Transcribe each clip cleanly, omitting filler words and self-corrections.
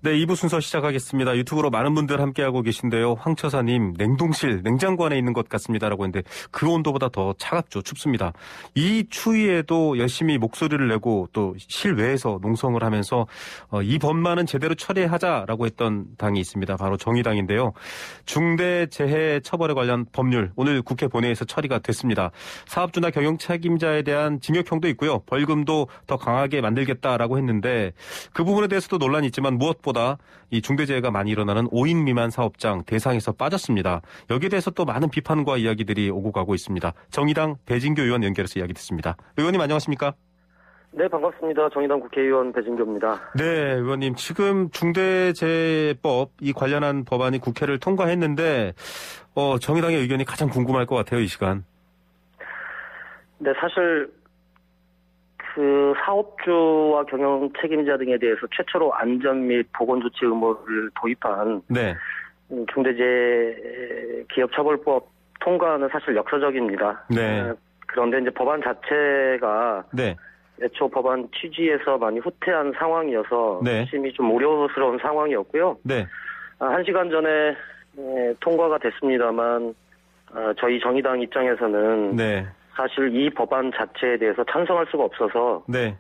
네, 2부 순서 시작하겠습니다. 유튜브로 많은 분들 함께하고 계신데요. 황처사님, 냉동실, 냉장고 안에 있는 것 같습니다라고 했는데 그 온도보다 더 차갑죠. 춥습니다. 이 추위에도 열심히 목소리를 내고 또 실외에서 농성을 하면서 이 법만은 제대로 처리하자라고 했던 당이 있습니다. 바로 정의당인데요. 중대재해처벌에 관련 법률 오늘 국회 본회의에서 처리가 됐습니다. 사업주나 경영 책임자에 대한 징역형도 있고요. 벌금도 더 강하게 만들겠다라고 했는데 그 부분에 대해서도 논란이 있지만 무엇보다 이 중대재해가 많이 일어나는 5인 미만 사업장 대상에서 빠졌습니다. 여기에 대해서 또 많은 비판과 이야기들이 오고 가고 있습니다. 정의당 배진교 의원 연결해서 이야기 듣습니다. 의원님 안녕하십니까? 네, 반갑습니다. 정의당 국회의원 배진교입니다. 네, 의원님 지금 중대재해법 이 관련한 법안이 국회를 통과했는데 정의당의 의견이 가장 궁금할 것 같아요, 이 시간. 네, 사실 그 사업주와 경영 책임자 등에 대해서 최초로 안전 및 보건조치 의무를 도입한 네. 중대재해기업처벌법 통과는 사실 역사적입니다. 네. 그런데 이제 법안 자체가 네. 애초 법안 취지에서 많이 후퇴한 상황이어서 네. 심히 좀 우려스러운 상황이었고요. 네. 1시간 전에 통과가 됐습니다만 저희 정의당 입장에서는 네. 사실 이 법안 자체에 대해서 찬성할 수가 없어서 네.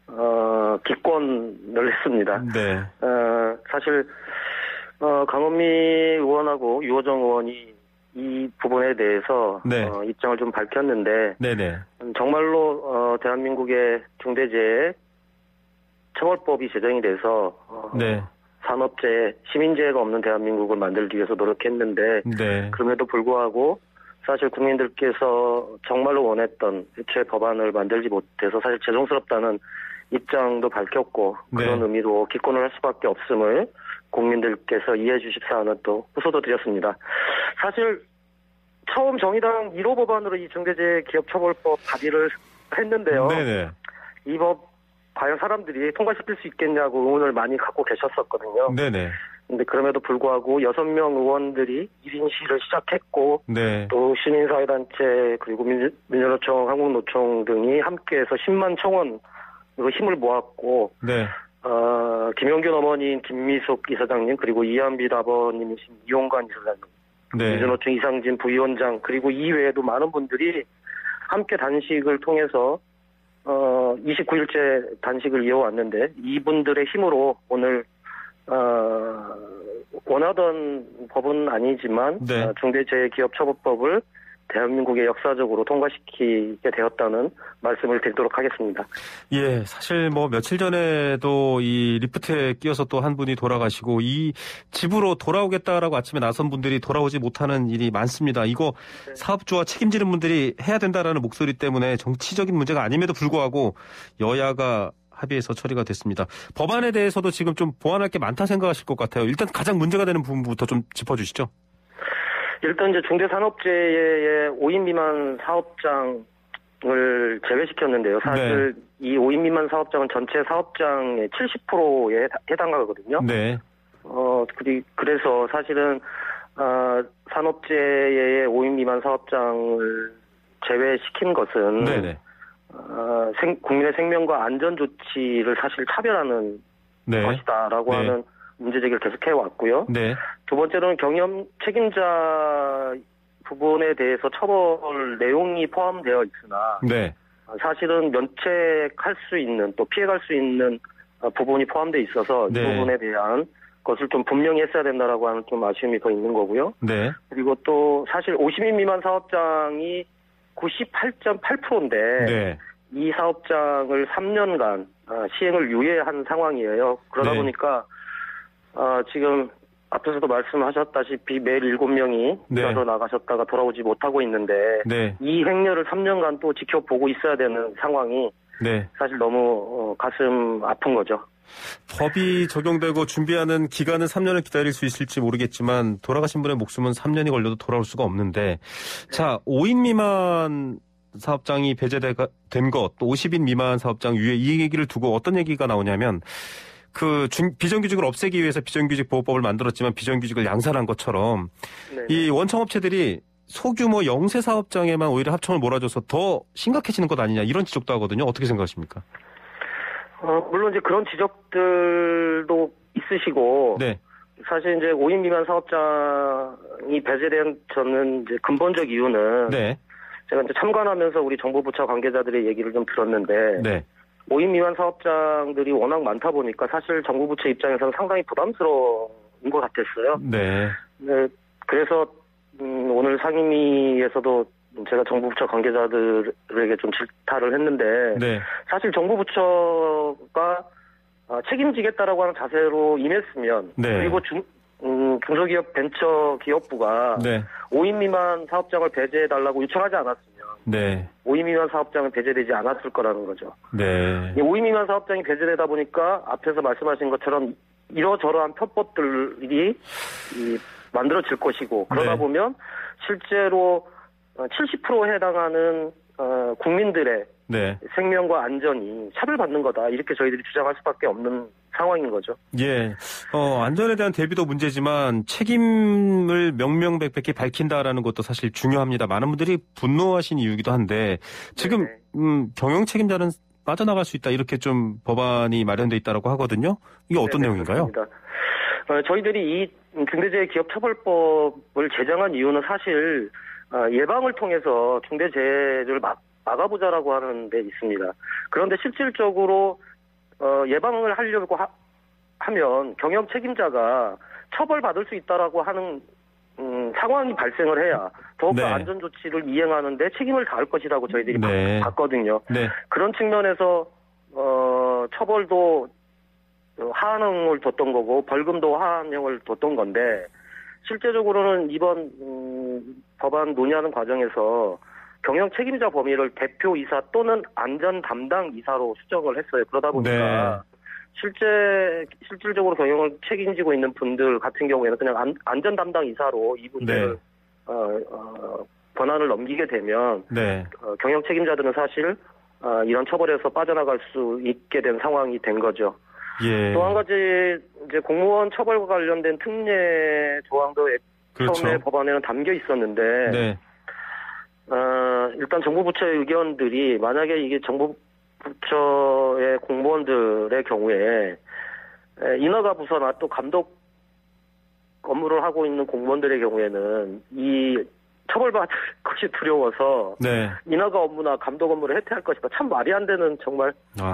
기권을 했습니다. 네. 사실 강원미 의원하고 유호정 의원이 이 부분에 대해서 네. 입장을 좀 밝혔는데 네네. 정말로 대한민국의 중대재해 처벌법이 제정이 돼서 네. 산업재해, 시민재해가 없는 대한민국을 만들기 위해서 노력했는데 네. 그럼에도 불구하고 사실 국민들께서 정말로 원했던 애초에 법안을 만들지 못해서 사실 죄송스럽다는 입장도 밝혔고 그런 네. 의미로 기권을 할 수밖에 없음을 국민들께서 이해해 주십사는 또 호소도 드렸습니다. 사실 처음 정의당 1호 법안으로 이 중대재해기업처벌법 발의를 했는데요. 네네. 이 법 과연 사람들이 통과시킬 수 있겠냐고 의문을 많이 갖고 계셨었거든요. 네네. 근데 그럼에도 불구하고 6명 의원들이 1인 시위를 시작했고 네. 또 시민사회단체 그리고 민주노총, 한국노총 등이 함께해서 10만 청원으로 힘을 모았고 네. 김용균 어머니인 김미숙 이사장님 그리고 이한빛 아버님이신 이용관 이사장님 네. 민주노총 이상진 부위원장 그리고 이외에도 많은 분들이 함께 단식을 통해서 29일째 단식을 이어왔는데 이분들의 힘으로 오늘 원하던 법은 아니지만 네. 중대재해기업처벌법을 대한민국에 역사적으로 통과시키게 되었다는 말씀을 드리도록 하겠습니다. 예, 사실 며칠 전에도 이 리프트에 끼어서 또 한 분이 돌아가시고 이 집으로 돌아오겠다라고 아침에 나선 분들이 돌아오지 못하는 일이 많습니다. 이거 네. 사업주와 책임지는 분들이 해야 된다라는 목소리 때문에 정치적인 문제가 아님에도 불구하고 여야가 합의해서 처리가 됐습니다. 법안에 대해서도 지금 좀 보완할 게 많다 생각하실 것 같아요. 일단 가장 문제가 되는 부분부터 좀 짚어주시죠. 일단 이제 중대산업재해의 5인 미만 사업장을 제외시켰는데요. 사실 네. 이 5인 미만 사업장은 전체 사업장의 70%에 해당하거든요. 네. 그래서 사실은 산업재해의 5인 미만 사업장을 제외시킨 것은 네네. 국민의 생명과 안전 조치를 사실 차별하는 네. 것이다라고 네. 하는 문제 제기를 계속해 왔고요. 네. 두 번째로는 경영 책임자 부분에 대해서 처벌 내용이 포함되어 있으나 네. 사실은 면책할 수 있는 또 피해갈 수 있는 부분이 포함되어 있어서 네. 이 부분에 대한 것을 좀 분명히 했어야 된다라고 하는 좀 아쉬움이 더 있는 거고요. 네. 그리고 또 사실 50인 미만 사업장이 98.8%인데 네. 이 사업장을 3년간 시행을 유예한 상황이에요. 그러다 네. 보니까 지금 앞에서도 말씀하셨다시피 매일 7명이 네. 일하러 나가셨다가 돌아오지 못하고 있는데 네. 이 행렬을 3년간 또 지켜보고 있어야 되는 상황이 네. 사실 너무 가슴 아픈 거죠. 법이 적용되고 준비하는 기간은 3년을 기다릴 수 있을지 모르겠지만 돌아가신 분의 목숨은 3년이 걸려도 돌아올 수가 없는데 자 5인 미만 사업장이 배제된 것 또 50인 미만 사업장 유예 이 얘기를 두고 어떤 얘기가 나오냐면 비정규직을 없애기 위해서 비정규직 보호법을 만들었지만 비정규직을 양산한 것처럼 네. 이 원청업체들이 소규모 영세 사업장에만 오히려 합청을 몰아줘서 더 심각해지는 것 아니냐 이런 지적도 하거든요. 어떻게 생각하십니까? 물론 이제 그런 지적들도 있으시고 네. 사실 이제 5인 미만 사업장이 배제된 저는 이제 근본적 이유는 네. 제가 이제 참관하면서 우리 정부 부처 관계자들의 얘기를 좀 들었는데 네. 5인 미만 사업장들이 워낙 많다 보니까 사실 정부 부처 입장에서는 상당히 부담스러운 것 같았어요. 네. 네, 그래서 오늘 상임위에서도 제가 정부 부처 관계자들에게 좀 질타를 했는데 네. 사실 정부 부처가 책임지겠다라고 하는 자세로 임했으면 네. 그리고 중소기업 벤처기업부가 네. 5인 미만 사업장을 배제해달라고 요청하지 않았으면 네. 5인 미만 사업장은 배제되지 않았을 거라는 거죠. 네. 이 5인 미만 사업장이 배제되다 보니까 앞에서 말씀하신 것처럼 이러저러한 편법들이 만들어질 것이고 그러다 네. 보면 실제로 70%에 해당하는 국민들의 네. 생명과 안전이 차별받는 거다. 이렇게 저희들이 주장할 수밖에 없는 상황인 거죠. 예. 안전에 대한 대비도 문제지만 책임을 명명백백히 밝힌다라는 것도 사실 중요합니다. 많은 분들이 분노하신 이유이기도 한데 지금 경영 책임자는 빠져나갈 수 있다. 이렇게 좀 법안이 마련돼 있다라고 하거든요. 이게 어떤 내용인가요? 저희들이 이 중대재해기업처벌법을 제정한 이유는 사실 예방을 통해서 중대재해를 막아보자라고 하는 데 있습니다. 그런데 실질적으로 예방을 하려고 하면 경영 책임자가 처벌받을 수 있다라고 하는 상황이 발생을 해야 더욱더 네. 안전 조치를 이행하는데 책임을 다할 것이라고 저희들이 네. 봤거든요. 네. 그런 측면에서 처벌도 하한형을 뒀던 거고 벌금도 하한형을 뒀던 건데 실제적으로는 이번 법안 논의하는 과정에서 경영 책임자 범위를 대표이사 또는 안전 담당 이사로 수정을 했어요. 그러다 보니까 실질적으로 경영을 책임지고 있는 분들 같은 경우에는 그냥 안전 담당 이사로 이분들 권한을 넘기게 되면 경영 책임자들은 사실 이런 처벌에서 빠져나갈 수 있게 된 상황이 된 거죠. 예. 또 한 가지 이제 공무원 처벌과 관련된 특례 조항도 처음에 법안에는 담겨 있었는데 일단 정부 부처의 의견들이 만약에 이게 정부 부처의 공무원들의 경우에 인허가 부서나 또 감독 업무를 하고 있는 공무원들의 경우에는 이 처벌받을 것이 두려워서 인허가 업무나 감독 업무를 해태할 것이다. 참 말이 안 되는 정말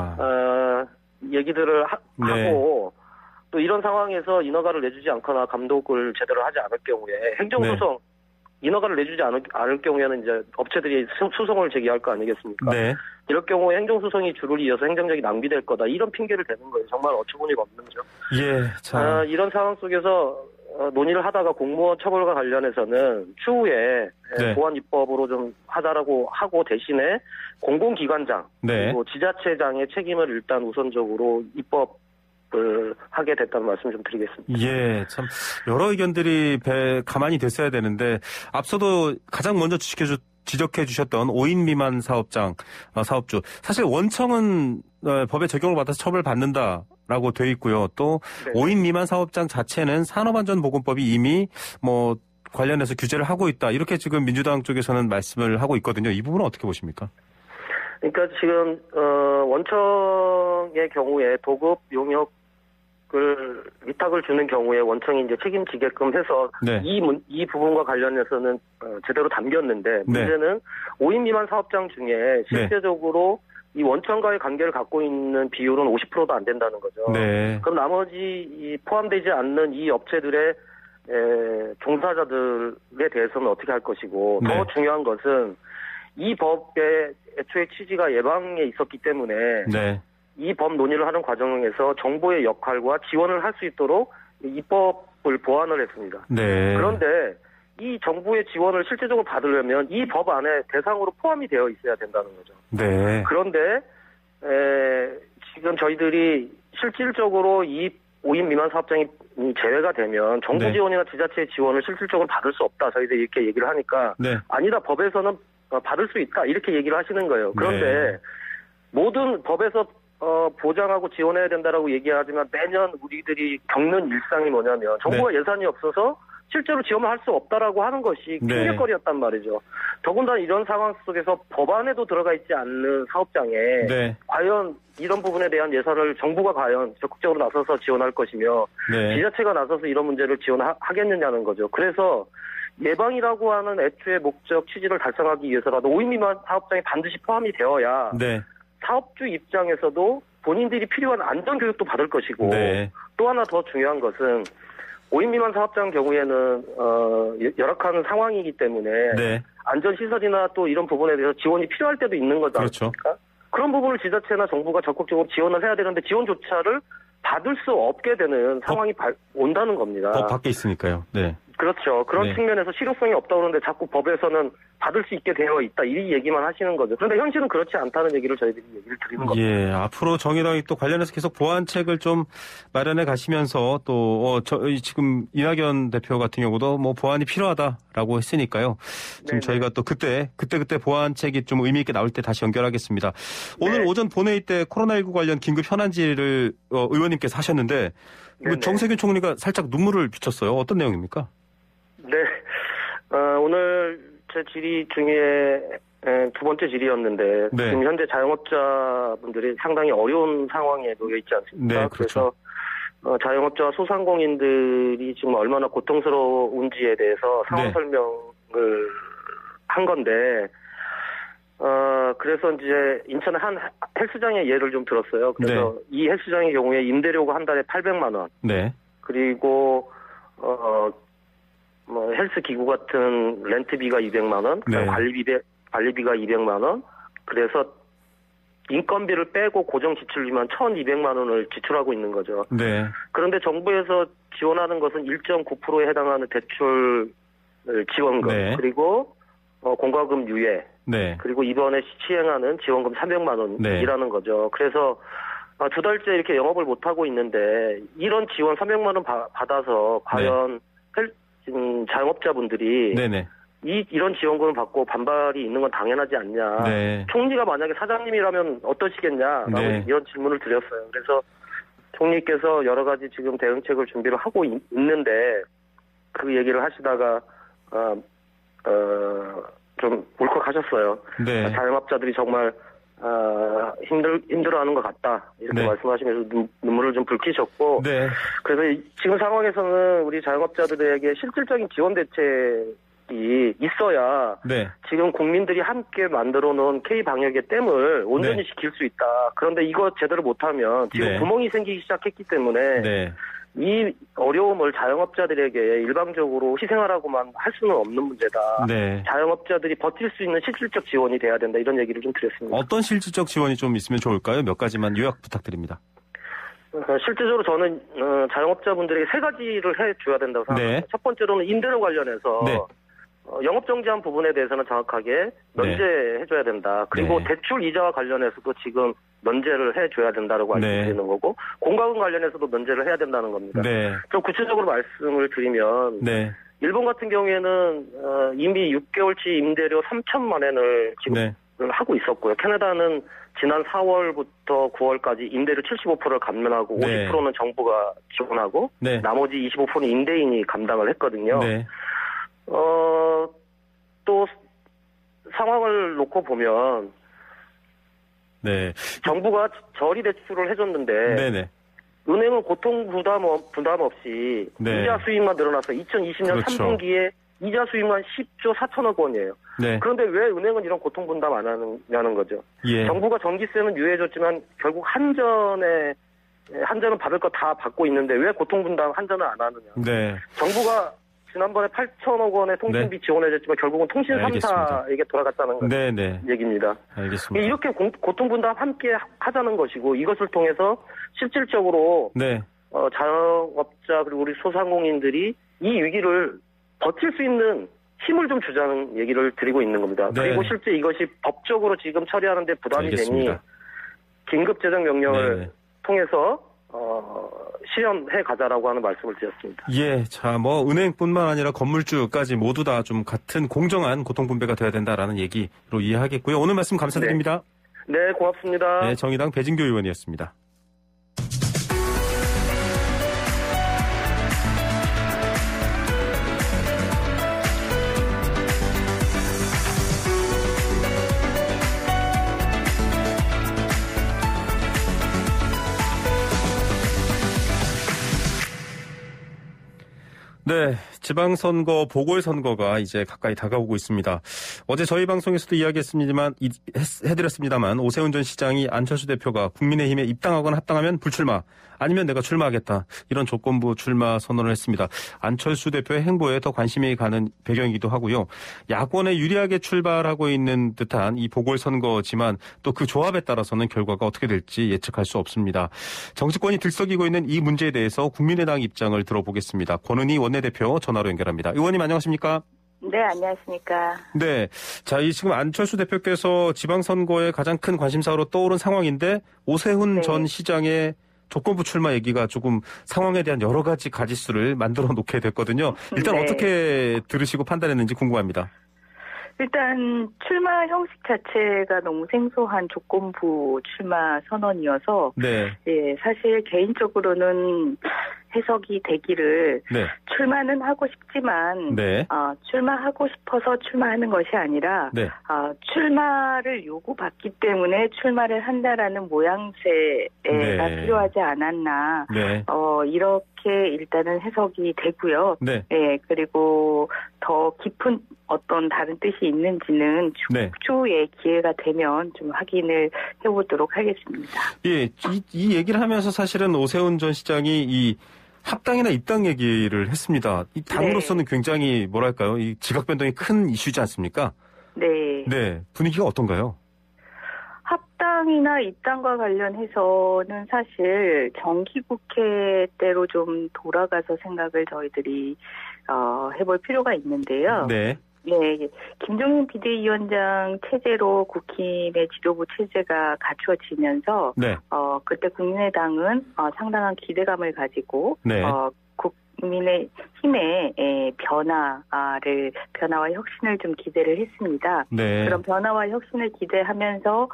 얘기들을 하고 또 이런 상황에서 인허가를 내주지 않거나 감독을 제대로 하지 않을 경우에 행정소송 인허가를 내주지 않을 경우에는 이제 업체들이 소송을 제기할 거 아니겠습니까? 이럴 경우에 행정소송이 줄을 이어서 행정력이 낭비될 거다. 이런 핑계를 대는 거예요. 정말 어처구니가 없는죠. 예. 이런 상황 속에서 논의를 하다가 공무원 처벌과 관련해서는 추후에 보안 입법으로 좀 하자라고 하고 대신에 공공기관장 그리고 지자체장의 책임을 일단 우선적으로 입법을 하게 됐다는 말씀 좀 드리겠습니다. 예, 참 여러 의견들이 가만히 됐어야 되는데 앞서도 가장 먼저 지적해 주셨던 5인 미만 사업주 사실 원청은 법의 적용을 받아서 처벌받는다라고 돼 있고요. 또 5인 미만 사업장 자체는 산업안전보건법이 이미 관련해서 규제를 하고 있다. 이렇게 지금 민주당 쪽에서는 말씀을 하고 있거든요. 이 부분은 어떻게 보십니까? 그러니까 지금 원청의 경우에 도급 용역을 위탁을 주는 경우에 원청이 이제 책임지게끔 해서 이 부분과 관련해서는 제대로 담겼는데 문제는 5인 미만 사업장 중에 실제적으로 이 원청과의 관계를 갖고 있는 비율은 50%도 안 된다는 거죠. 그럼 나머지 포함되지 않는 이 업체들의 종사자들에 대해서는 어떻게 할 것이고 더 중요한 것은 이 법의 애초에 취지가 예방에 있었기 때문에 이 법 논의를 하는 과정에서 정부의 역할과 지원을 할 수 있도록 입법을 보완을 했습니다. 그런데 이 정부의 지원을 실질적으로 받으려면 이 법 안에 대상으로 포함이 되어 있어야 된다는 거죠. 그런데 지금 저희들이 실질적으로 이 5인 미만 사업장이 제외가 되면 정부 지원이나 지자체의 지원을 실질적으로 받을 수 없다. 저희들이 이렇게 얘기를 하니까 아니다. 법에서는 받을 수 있다. 이렇게 얘기를 하시는 거예요. 그런데 모든 법에서 보장하고 지원해야 된다라고 얘기하지만 매년 우리들이 겪는 일상이 뭐냐면 정부가 예산이 없어서 실제로 지원을 할 수 없다라고 하는 것이 네. 핑계거리였단 말이죠. 더군다나 이런 상황 속에서 법안에도 들어가 있지 않는 사업장에 네. 과연 이런 부분에 대한 예산을 정부가 과연 적극적으로 나서서 지원할 것이며 네. 지자체가 나서서 이런 문제를 지원하겠느냐는 거죠. 그래서 예방이라고 하는 애초의 목적 취지를 달성하기 위해서라도 5인 미만 사업장이 반드시 포함이 되어야 네. 사업주 입장에서도 본인들이 필요한 안전교육도 받을 것이고 네. 또 하나 더 중요한 것은 5인 미만 사업장 경우에는 열악한 상황이기 때문에 네. 안전시설이나 또 이런 부분에 대해서 지원이 필요할 때도 있는 거지 그렇죠. 않습니까? 그런 부분을 지자체나 정부가 적극적으로 지원을 해야 되는데 지원조차를 받을 수 없게 되는 상황이 온다는 겁니다. 법 밖에 있으니까요. 네. 그렇죠. 그런 네. 측면에서 실효성이 없다고 그러는데 자꾸 법에서는 받을 수 있게 되어 있다. 이 얘기만 하시는 거죠. 그런데 현실은 그렇지 않다는 얘기를 저희들이 얘기를 드리는 겁니다. 예, 앞으로 정의당이 또 관련해서 계속 보완책을 좀 마련해 가시면서 또 지금 이낙연 대표 같은 경우도 뭐 보완이 필요하다라고 했으니까요. 지금 네네. 저희가 또 그때 보완책이 좀 의미 있게 나올 때 다시 연결하겠습니다. 오늘 네. 오전 본회의 때 코로나19 관련 긴급 현안질을 의원님께서 하셨는데 네네. 정세균 총리가 살짝 눈물을 비쳤어요. 어떤 내용입니까? 네. 오늘 제 질의 중에 두 번째 질의였는데 네. 지금 현재 자영업자분들이 상당히 어려운 상황에 놓여 있지 않습니까? 네, 그렇죠. 그래서 자영업자와 소상공인들이 지금 얼마나 고통스러운지에 대해서 상황 네. 설명을 한 건데 그래서 이제 인천의 한 헬스장의 예를 좀 들었어요. 그래서 이 헬스장의 경우에 임대료가 한 달에 800만 원. 네. 그리고 헬스 기구 같은 렌트비가 200만 원, 네. 관리비가 200만 원. 그래서 인건비를 빼고 고정 지출비만 1,200만 원을 지출하고 있는 거죠. 네. 그런데 정부에서 지원하는 것은 1.9%에 해당하는 대출 지원금, 네. 그리고 공과금 유예, 네. 그리고 이번에 시행하는 지원금 300만 원이라는 거죠. 그래서 두 달째 이렇게 영업을 못 하고 있는데 이런 지원 300만 원 받아서 과연 자영업자분들이 네네. 이런 지원금을 받고 반발이 있는 건 당연하지 않냐. 네. 총리가 만약에 사장님이라면 어떠시겠냐라고 네. 이런 질문을 드렸어요. 그래서 총리께서 여러 가지 지금 대응책을 준비를 하고 있는데 그 얘기를 하시다가 좀 울컥하셨어요. 네. 자영업자들이 정말 힘들어하는 것 같다 이렇게 네. 말씀하시면서 눈물을 좀 붉히셨고 네. 그래서 지금 상황에서는 우리 자영업자들에게 실질적인 지원 대책이 있어야 네. 지금 국민들이 함께 만들어 놓은 K방역의 댐을 온전히 네. 지킬 수 있다. 그런데 이거 제대로 못하면 지금 네. 구멍이 생기기 시작했기 때문에 네. 이 어려움을 자영업자들에게 일방적으로 희생하라고만 할 수는 없는 문제다. 네. 자영업자들이 버틸 수 있는 실질적 지원이 돼야 된다. 이런 얘기를 좀 드렸습니다. 어떤 실질적 지원이 좀 있으면 좋을까요? 몇 가지만 요약 부탁드립니다. 실제적으로 저는 자영업자분들에게 세 가지를 해줘야 된다고 생각합니다. 네. 첫 번째로는 임대료 관련해서 네. 영업정지한 부분에 대해서는 정확하게 면제해줘야 된다. 그리고 네. 대출 이자와 관련해서도 지금 면제를 해줘야 된다라고 네. 알려드리는 거고 공과금 관련해서도 면제를 해야 된다는 겁니다. 네. 좀 구체적으로 말씀을 드리면 네. 일본 같은 경우에는 이미 6개월치 임대료 3천만 엔을 지금 네. 하고 있었고요. 캐나다는 지난 4월부터 9월까지 임대료 75%를 감면하고 네. 50%는 정부가 지원하고 네. 나머지 25%는 임대인이 감당을 했거든요. 네. 또 상황을 놓고 보면 네. 정부가 저리 대출을 해줬는데 네네. 은행은 고통 부담 없이 네. 이자 수익만 늘어나서 2020년 그렇죠. 3분기에 이자 수익만 10조 4천억 원이에요. 네. 그런데 왜 은행은 이런 고통 분담 안 하느냐는 거죠. 예. 정부가 전기세는 유예해줬지만 결국 한전은 받을 거 다 받고 있는데 왜 고통 분담 한전은 안 하느냐. 네. 정부가 지난번에 8천억 원의 통신비 지원해줬지만 결국은 통신 3사에게 돌아갔다는 건 네네. 얘기입니다. 알겠습니다. 이렇게 고통 분담 함께 하자는 것이고 이것을 통해서 실질적으로 네. 자영업자 그리고 우리 소상공인들이 이 위기를 버틸 수 있는 힘을 좀 주자는 얘기를 드리고 있는 겁니다. 네. 그리고 실제 이것이 법적으로 지금 처리하는 데 부담이 알겠습니다. 되니 긴급재정명령을 네. 통해서 실현해 가자라고 하는 말씀을 드렸습니다. 예, 자, 뭐 은행뿐만 아니라 건물주까지 모두 다 좀 같은 공정한 고통분배가 돼야 된다라는 얘기로 이해하겠고요. 오늘 말씀 감사드립니다. 네, 고맙습니다. 네, 정의당 배진교 의원이었습니다. 네, 지방선거, 보궐선거가 이제 가까이 다가오고 있습니다. 어제 저희 방송에서도 해드렸습니다만 오세훈 전 시장이 안철수 대표가 국민의힘에 입당하거나 합당하면 불출마, 아니면 내가 출마하겠다, 이런 조건부 출마 선언을 했습니다. 안철수 대표의 행보에 더 관심이 가는 배경이기도 하고요. 야권에 유리하게 출발하고 있는 듯한 이 보궐선거지만 또 그 조합에 따라서는 결과가 어떻게 될지 예측할 수 없습니다. 정치권이 들썩이고 있는 이 문제에 대해서 국민의당 입장을 들어보겠습니다. 권은희 원내대표 전화로 연결합니다. 의원님 안녕하십니까? 네, 안녕하십니까? 네. 자, 지금 안철수 대표께서 지방선거에 가장 큰 관심사로 떠오른 상황인데 오세훈 전 시장의 조건부 출마 얘기가 조금 상황에 대한 여러 가지 가지수를 만들어 놓게 됐거든요. 일단 어떻게 들으시고 판단했는지 궁금합니다. 일단 출마 형식 자체가 너무 생소한 조건부 출마 선언이어서 사실 개인적으로는 해석이 되기를 출마는 하고 싶지만 출마하고 싶어서 출마하는 것이 아니라 출마를 요구받기 때문에 출마를 한다라는 모양새가 필요하지 않았나 이렇게 일단은 해석이 되고요. 그리고 더 깊은 어떤 다른 뜻이 있는지는 추후에 기회가 되면 좀 확인을 해보도록 하겠습니다. 예, 이 얘기를 하면서 사실은 오세훈 전 시장이 이 합당이나 입당 얘기를 했습니다. 이 당으로서는 굉장히 뭐랄까요, 이 지각 변동이 큰 이슈지 않습니까? 네, 분위기가 어떤가요? 합당이나 입당과 관련해서는 사실 정기국회 때로 좀 돌아가서 생각을 저희들이 해볼 필요가 있는데요. 김종인 비대위원장 체제로 국힘의 지도부 체제가 갖추어지면서 그때 국민의당은 상당한 기대감을 가지고 국민의힘의 변화와 혁신을 좀 기대를 했습니다. 그런 변화와 혁신을 기대하면서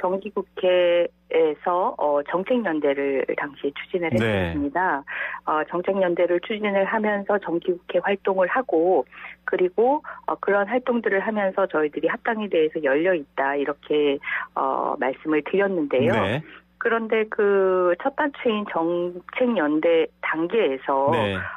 정기국회에서 정책연대를 당시에 추진을 했습니다. 정책연대를 추진을 하면서 정기국회 활동을 하고 그리고 그런 활동들을 하면서 저희들이 합당에 대해서 열려 있다 이렇게 말씀을 드렸는데요. 그런데 그 첫 단추인 정책연대 단계에서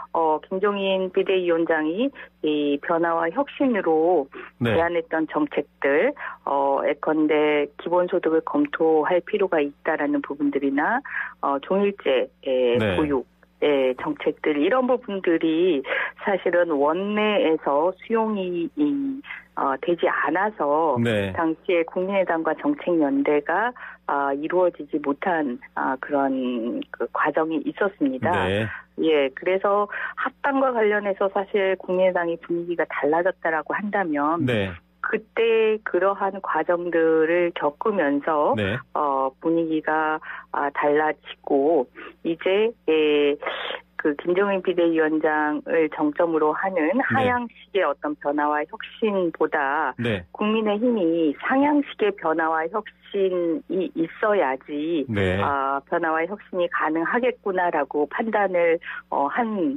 김종인 비대위원장이 이 변화와 혁신으로 제안했던 정책들, 예컨대 기본소득을 검토할 필요가 있다라는 부분들이나 종일제 보육 정책들 이런 부분들이 사실은 원내에서 수용이 되지 않아서 당시에 국민의당과 정책연대가 이루어지지 못한 그런 그 과정이 있었습니다. 그래서 합당과 관련해서 사실 국민의당이 분위기가 달라졌다라고 한다면 그때 그러한 과정들을 겪으면서 분위기가 달라지고 이제 그 김종인 비대위원장을 정점으로 하는 하향식의 어떤 변화와 혁신보다 국민의힘이 상향식의 변화와 혁신이 있어야지 변화와 혁신이 가능하겠구나라고 판단을 한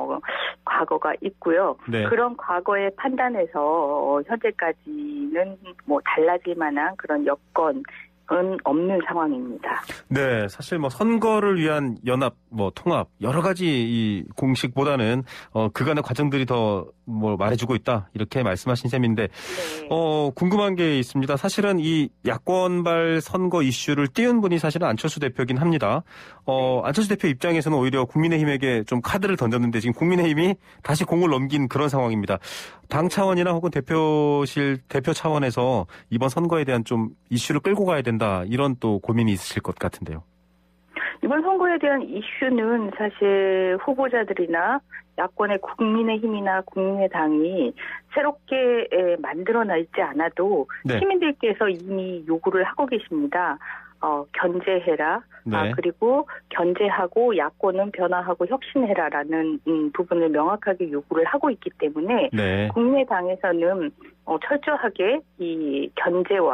과거가 있고요. 그런 과거의 판단에서 현재까지는 뭐 달라질 만한 그런 여건 없는 상황입니다. 네, 사실 뭐 선거를 위한 연합, 통합 여러 가지 이 공식보다는 그간의 과정들이 더 뭐 말해주고 있다 이렇게 말씀하신 셈인데 궁금한 게 있습니다. 사실은 이 야권발 선거 이슈를 띄운 분이 사실은 안철수 대표긴 합니다. 안철수 대표 입장에서는 오히려 국민의힘에게 좀 카드를 던졌는데 지금 국민의힘이 다시 공을 넘긴 그런 상황입니다. 당 차원이나 혹은 대표 차원에서 이번 선거에 대한 좀 이슈를 끌고 가야 된다 이런 또 고민이 있으실 것 같은데요. 이번 선거에 대한 이슈는 사실 후보자들이나 야권의 국민의힘이나 국민의당이 새롭게 만들어나 있지 않아도 시민들께서 이미 요구를 하고 계십니다. 견제해라. 그리고 견제하고 야권은 변화하고 혁신해라라는 부분을 명확하게 요구를 하고 있기 때문에 국민의당에서는 철저하게 이 견제와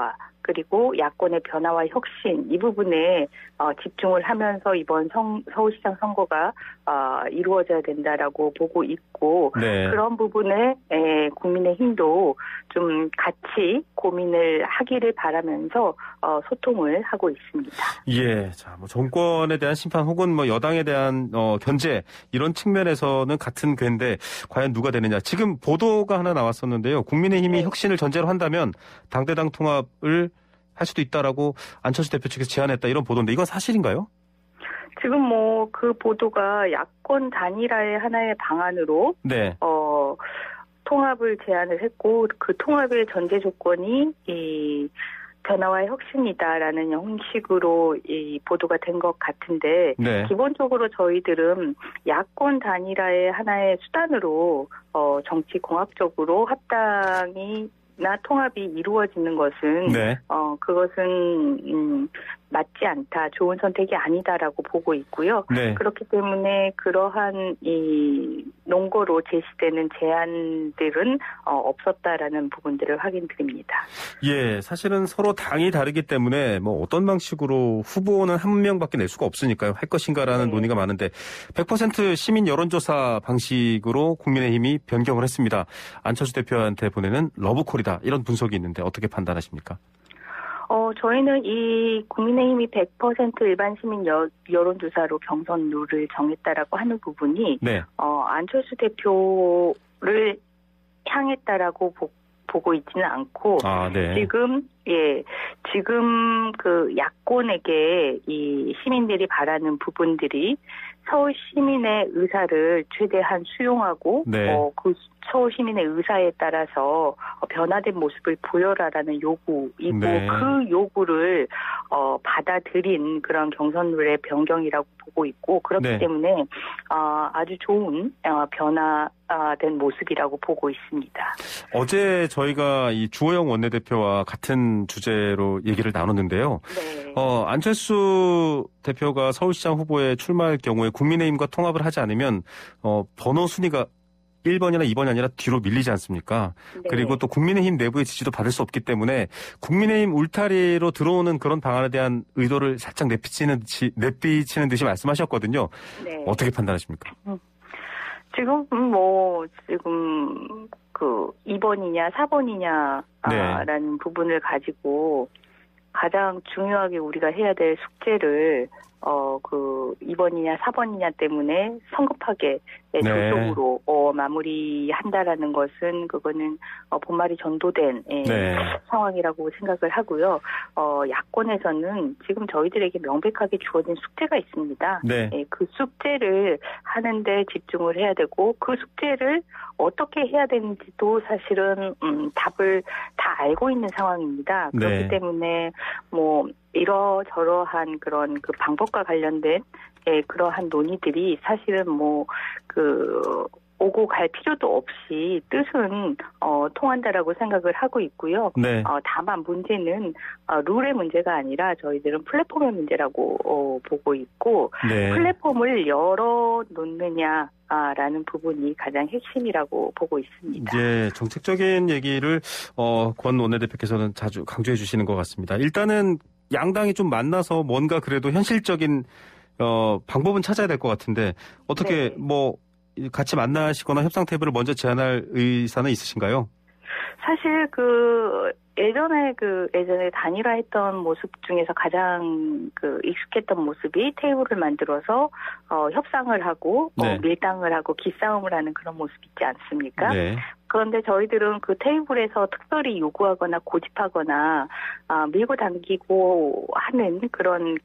그리고 야권의 변화와 혁신 이 부분에 집중을 하면서 이번 서울시장 선거가 이루어져야 된다라고 보고 있고 네. 그런 부분에 국민의힘도 좀 같이 고민을 하기를 바라면서 소통을 하고 있습니다. 예, 자, 뭐 정권에 대한 심판 혹은 뭐 여당에 대한 견제 이런 측면에서는 같은 궤인데 과연 누가 되느냐. 지금 보도가 하나 나왔었는데요. 국민의힘이 네. 혁신을 전제로 한다면 당대당 통합을 할 수도 있다라고 안철수 대표 측에서 제안했다 이런 보도인데 이건 사실인가요? 지금 뭐 그 보도가 야권 단일화의 하나의 방안으로 네. 통합을 제안을 했고 그 통합의 전제 조건이 이 변화와 혁신이다라는 형식으로 이 보도가 된 것 같은데 네. 기본적으로 저희들은 야권 단일화의 하나의 수단으로 정치 공학적으로 합당이나 통합이 이루어지는 것은 네. 그것은 맞지 않다, 좋은 선택이 아니다라고 보고 있고요. 네. 그렇기 때문에 그러한 이 논거로 제시되는 제안들은 없었다라는 부분들을 확인드립니다. 예, 사실은 서로 당이 다르기 때문에 뭐 어떤 방식으로 후보는 한 명밖에 낼 수가 없으니까요. 할 것인가라는 네. 논의가 많은데 100% 시민 여론조사 방식으로 국민의힘이 변경을 했습니다. 안철수 대표한테 보내는 러브콜이다 이런 분석이 있는데 어떻게 판단하십니까? 저희는 이 국민의힘이 100% 일반 시민 여론조사로 경선 룰을 정했다라고 하는 부분이 네. 안철수 대표를 향했다라고 보고 있지는 않고 네. 지금 그 야권에게 이 시민들이 바라는 부분들이 서울 시민의 의사를 최대한 수용하고 네. 그 서울 시민의 의사에 따라서 변화된 모습을 보여라라는 요구이고 네. 그 요구를 받아들인 그런 경선룰의 변경이라고 보고 있고 그렇기 네. 때문에 아주 좋은 변화된 모습이라고 보고 있습니다. 어제 저희가 이 주호영 원내대표와 같은 주제로 얘기를 나눴는데요. 네. 안철수 대표가 서울시장 후보에 출마할 경우에 국민의힘과 통합을 하지 않으면 번호 순위가 1번이나 2번이 아니라 뒤로 밀리지 않습니까? 네. 그리고 또 국민의힘 내부의 지지도 받을 수 없기 때문에 국민의힘 울타리로 들어오는 그런 방안에 대한 의도를 살짝 내비치는 듯이 말씀하셨거든요. 네. 어떻게 판단하십니까? 지금 그 2번이냐 4번이냐라는 부분을 가지고 가장 중요하게 우리가 해야 될 숙제를 그 2번이냐 4번이냐 때문에 성급하게 조속으로 마무리한다라는 것은 그거는 본말이 전도된 상황이라고 생각을 하고요. 야권에서는 지금 저희들에게 명백하게 주어진 숙제가 있습니다. 네. 그 숙제를 하는데 집중을 해야 되고 그 숙제를 어떻게 해야 되는지도 사실은 답을 다 알고 있는 상황입니다. 그렇기 때문에 뭐 이러저러한 그런 그 방법과 관련된 그러한 논의들이 사실은 오고 갈 필요도 없이 뜻은 통한다라고 생각을 하고 있고요. 네. 다만 문제는 룰의 문제가 아니라 저희들은 플랫폼의 문제라고 보고 있고 네. 플랫폼을 열어놓느냐라는 부분이 가장 핵심이라고 보고 있습니다. 예, 정책적인 얘기를 권 원내대표께서는 자주 강조해 주시는 것 같습니다. 일단은 양당이 좀 만나서 뭔가 그래도 현실적인 방법은 찾아야 될 것 같은데 어떻게 같이 만나시거나 협상 테이블을 먼저 제안할 의사는 있으신가요? 사실 예전에 단일화했던 모습 중에서 가장 익숙했던 모습이 테이블을 만들어서 협상을 하고 밀당을 하고 기싸움을 하는 그런 모습 있지 않습니까? 네. 그런데 저희들은 그 테이블에서 특별히 요구하거나 고집하거나 밀고 당기고 하는 그런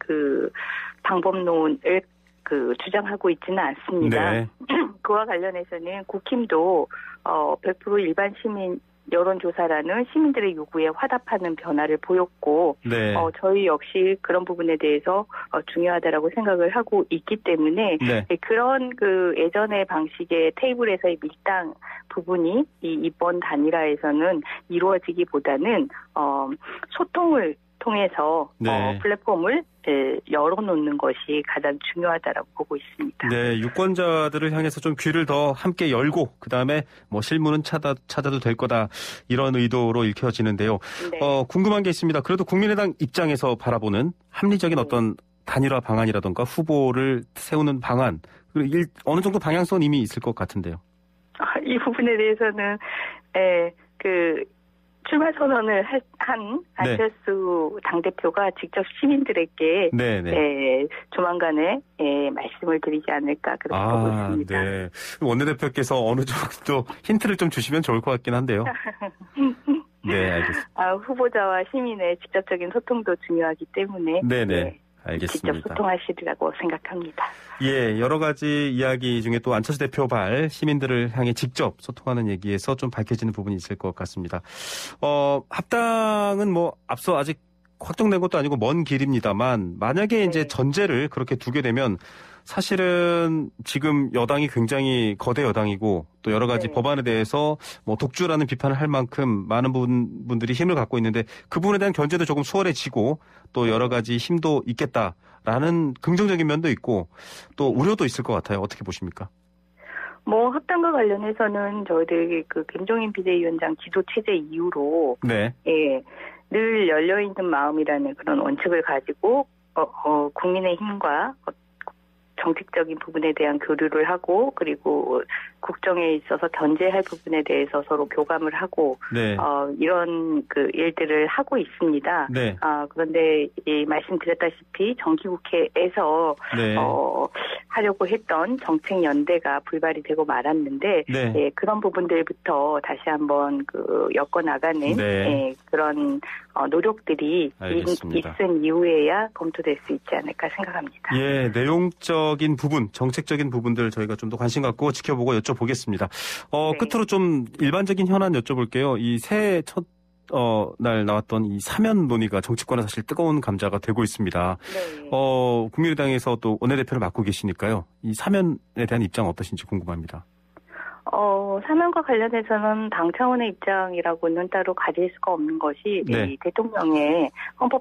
방법론을 주장하고 있지는 않습니다. 네. 그와 관련해서는 국힘도 100% 일반 시민 여론조사라는 시민들의 요구에 화답하는 변화를 보였고 저희 역시 그런 부분에 대해서 중요하다라고 생각을 하고 있기 때문에 그런 예전의 방식의 테이블에서의 밀당 부분이 이번 단일화에서는 이루어지기보다는 소통을 통해서 네. 플랫폼을 열어놓는 것이 가장 중요하다라고 보고 있습니다. 네, 유권자들을 향해서 좀 귀를 더 함께 열고 그다음에 뭐 실무는 찾아도 될 거다 이런 의도로 읽혀지는데요. 네. 궁금한 게 있습니다. 그래도 국민의당 입장에서 바라보는 합리적인 어떤 단일화 방안이라던가 후보를 세우는 방안 어느 정도 방향성은 이미 있을 것 같은데요. 이 부분에 대해서는 출마 선언을 한 안철수 당대표가 직접 시민들에게 조만간에 말씀을 드리지 않을까 그렇게 보고 있습니다. 네. 원내대표께서 어느 정도 힌트를 좀 주시면 좋을 것 같긴 한데요. 네, 알겠습니다. 후보자와 시민의 직접적인 소통도 중요하기 때문에 네네. 알겠습니다. 직접 소통하시리라고 생각합니다. 예, 여러 가지 이야기 중에 또 안철수 대표발 시민들을 향해 직접 소통하는 얘기에서 좀 밝혀지는 부분이 있을 것 같습니다. 합당은 뭐 앞서 아직 확정된 것도 아니고 먼 길입니다만 만약에 이제 전제를 그렇게 두게 되면 사실은 지금 여당이 굉장히 거대 여당이고 또 여러 가지 법안에 대해서 뭐 독주라는 비판을 할 만큼 많은 분들이 힘을 갖고 있는데 그 부분에 대한 견제도 조금 수월해지고 또 여러 가지 힘도 있겠다라는 긍정적인 면도 있고 또 우려도 있을 것 같아요. 어떻게 보십니까? 합당과 관련해서는 저희들 김종인 비대위원장 지도 체제 이후로 늘 열려있는 마음이라는 그런 원칙을 가지고 국민의힘과 정책적인 부분에 대한 교류를 하고 그리고 국정에 있어서 견제할 부분에 대해서 서로 교감을 하고 이런 일들을 하고 있습니다. 그런데 말씀드렸다시피 정기국회에서 하려고 했던 정책 연대가 불발이 되고 말았는데 그런 부분들부터 다시 한번 엮어 나가는 그런 노력들이 있은 이후에야 검토될 수 있지 않을까 생각합니다. 예, 내용적인 부분, 정책적인 부분들 저희가 좀 더 관심 갖고 지켜보고 여쭤보겠습니다. 끝으로 좀 일반적인 현안 여쭤볼게요. 이 새해 첫 날 나왔던 이 사면 논의가 정치권에 사실 뜨거운 감자가 되고 있습니다. 국민의당에서 또 원내대표를 맡고 계시니까요. 이 사면에 대한 입장 어떠신지 궁금합니다. 사면과 관련해서는 당 차원의 입장이라고는 따로 가질 수가 없는 것이 이 대통령의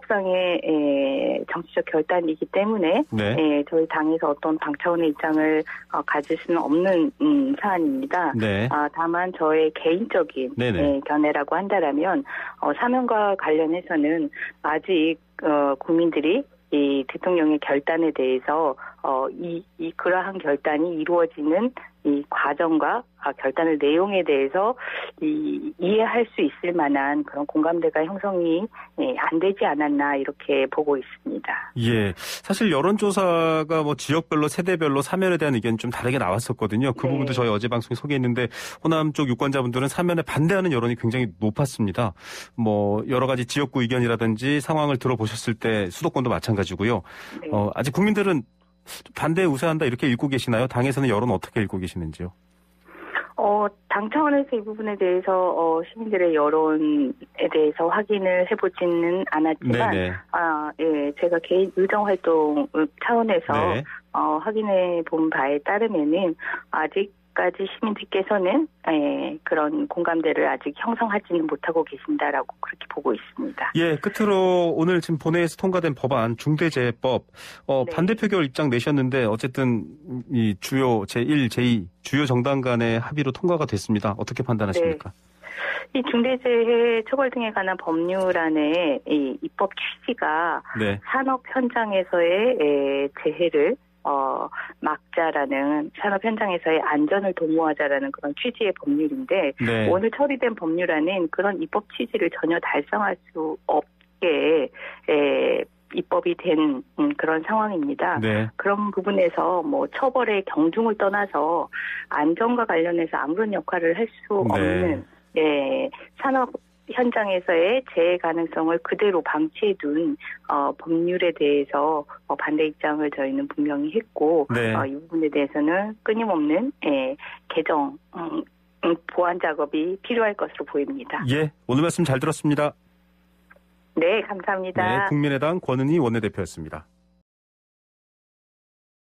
헌법상의 정치적 결단이기 때문에 저희 당에서 어떤 당 차원의 입장을 가질 수는 없는 사안입니다. 다만 저의 개인적인 견해라고 한다라면 사면과 관련해서는 아직 국민들이 이 대통령의 결단에 대해서 그러한 결단이 이루어지는 이 과정과 결단의 내용에 대해서 이해할 수 있을 만한 그런 공감대가 형성이 안 되지 않았나 이렇게 보고 있습니다. 예, 사실 여론조사가 뭐 지역별로 세대별로 사면에 대한 의견이 좀 다르게 나왔었거든요. 그 부분도 저희 어제 방송에 소개했는데 호남 쪽 유권자분들은 사면에 반대하는 여론이 굉장히 높았습니다. 뭐 여러 가지 지역구 의견이라든지 상황을 들어보셨을 때 수도권도 마찬가지고요. 아직 국민들은 반대 우세한다 이렇게 읽고 계시나요? 당에서는 여론 어떻게 읽고 계시는지요? 당 차원에서 이 부분에 대해서 시민들의 여론에 대해서 확인을 해보지는 않았지만 제가 개인 의정 활동 차원에서 확인해 본 바에 따르면은 아직까지 시민들께서는 그런 공감대를 아직 형성하지는 못하고 계신다라고 그렇게 보고 있습니다. 예, 끝으로 오늘 지금 본회의에서 통과된 법안 중대재해법 반대 표결 입장 내셨는데 어쨌든 이 주요 제1, 제2 주요 정당 간의 합의로 통과가 됐습니다. 어떻게 판단하십니까? 이 중대재해 처벌 등에 관한 법률안의 이 입법 취지가 산업 현장에서의 재해를 막자라는 산업 현장에서의 안전을 도모하자라는 그런 취지의 법률인데 오늘 처리된 법률안은 그런 입법 취지를 전혀 달성할 수 없게 입법이 된 그런 상황입니다. 그런 부분에서 뭐 처벌의 경중을 떠나서 안전과 관련해서 아무런 역할을 할 수 없는 산업 현장에서의 재해 가능성을 그대로 방치해둔 법률에 대해서 반대 입장을 저희는 분명히 했고 이 부분에 대해서는 끊임없는 개정 보완 작업이 필요할 것으로 보입니다. 예, 오늘 말씀 잘 들었습니다. 네, 감사합니다. 네, 국민의당 권은희 원내대표였습니다.